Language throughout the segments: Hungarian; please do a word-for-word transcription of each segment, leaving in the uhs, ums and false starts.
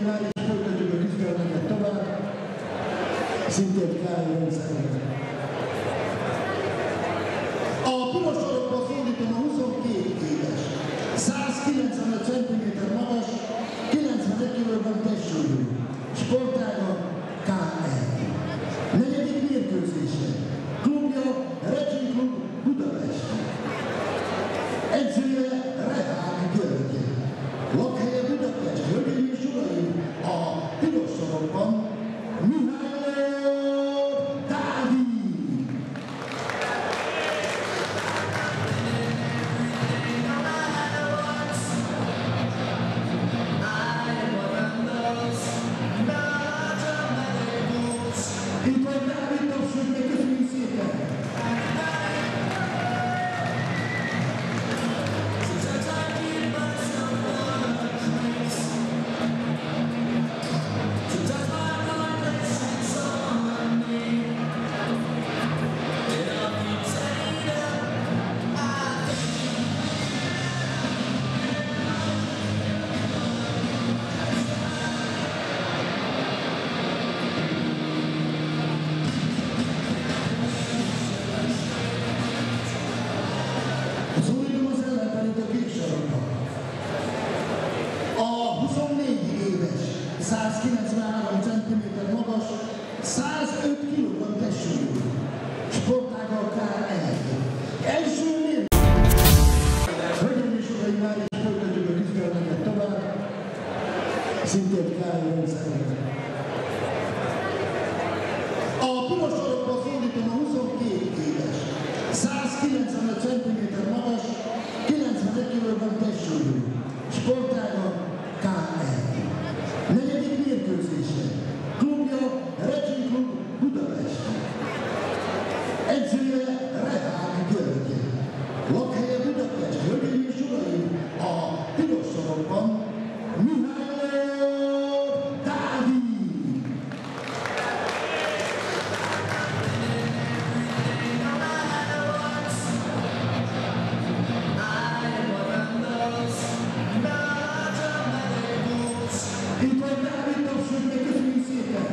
már is folytatjuk a küzdelmeket tovább, szintén Károly rendszerben. A piros sorokban szólítom a huszonkettő éves, százkilencvenöt centiméter magas, kilencvenegy kilogramm testsúlyú, sportága ká egy. Negyedik mérkőzése, klubja Racing Klub Budapest. Edzője Rehák György. Lakhelye Budapest, hölgyeim és uraim, a piros sorokban Mihály Dávid. Itt van Dávid, tapsoljuk meg, köszönjük szépen! százkilencvenhárom centiméter magas, százöt kilogramm testsúlyú, sportága ká egy. Első mérkőzés. Hölgyeim és uraim, már is folytatjuk a küzdelmeket tovább, szintén Károly rendszerben. A piros sorokban szólítom a huszonkettő éves, százkilencvenöt centiméter magas, kilencvenegy kilogramm testsúlyú, sportága ká egy. Negyedik mérkőzése, klubja Racing Klub Budapest. Edzője Rehák György. Lakhelye Budapest, hölgyeim és uraim, a piros sorokban Mihály Dávid. Itt van Dávid, tapsoljuk meg, köszönjük szépen!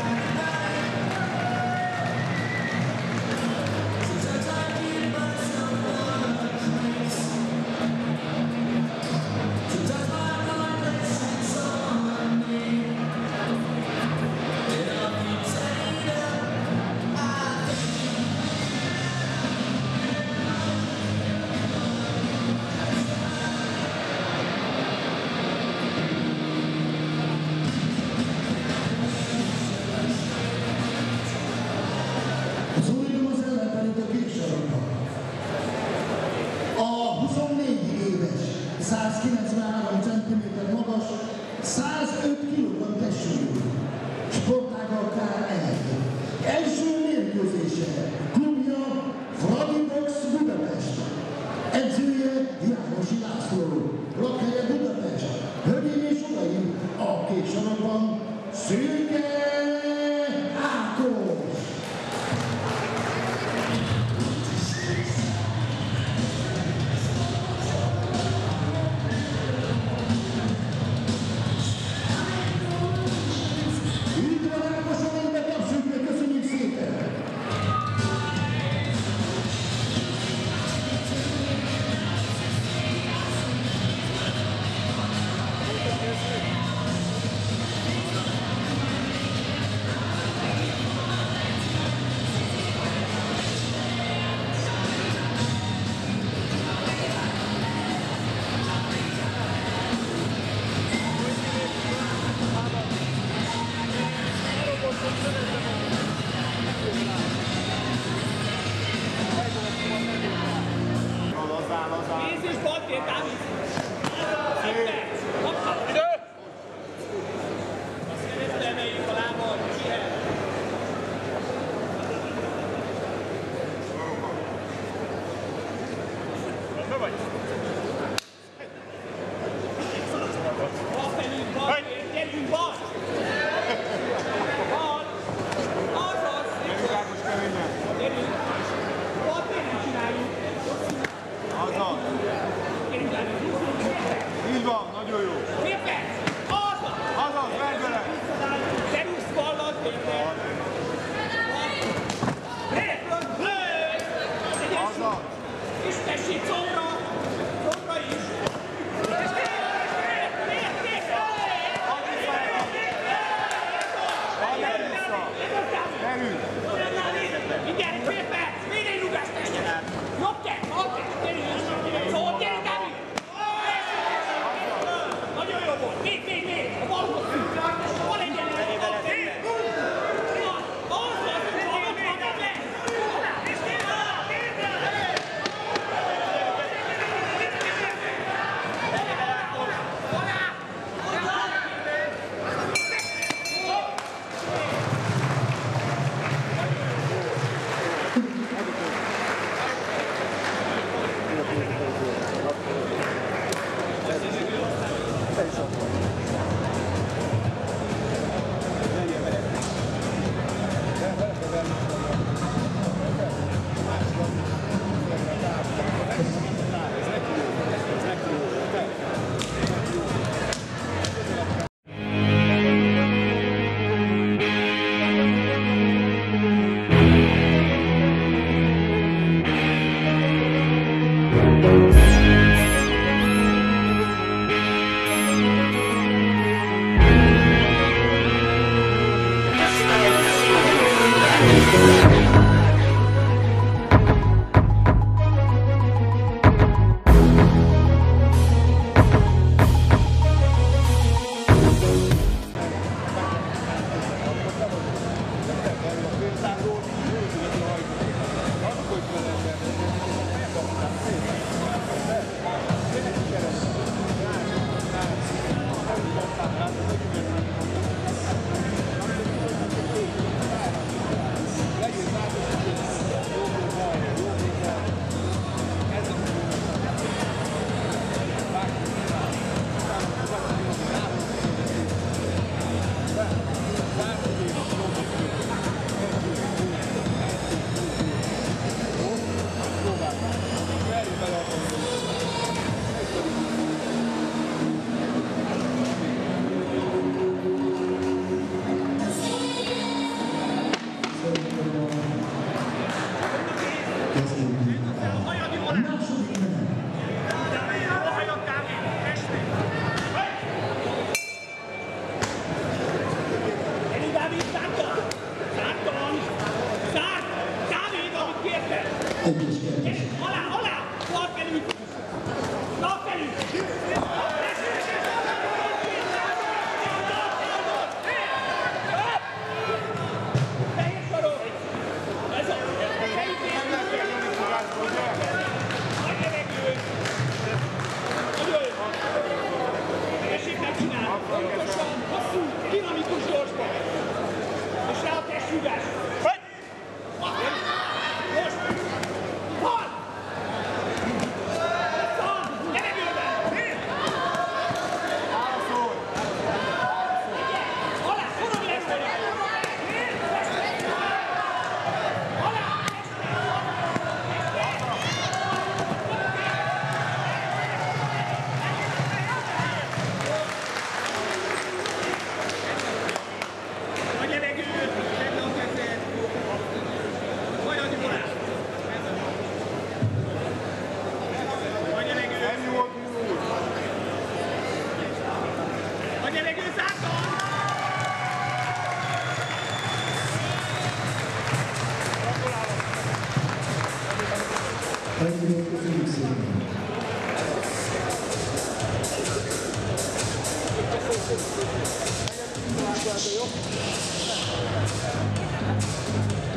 százkilencvenhárom centiméter magas, százöt kilogramm testsúlyú, sportága ká egy. Első mérkőzése, klubja Fradibox Budapest. Edzője Jánosi László. Lakhelye Budapest. Hölgyeim és uraim, a kék sorokban Szőke Ákos. Jó.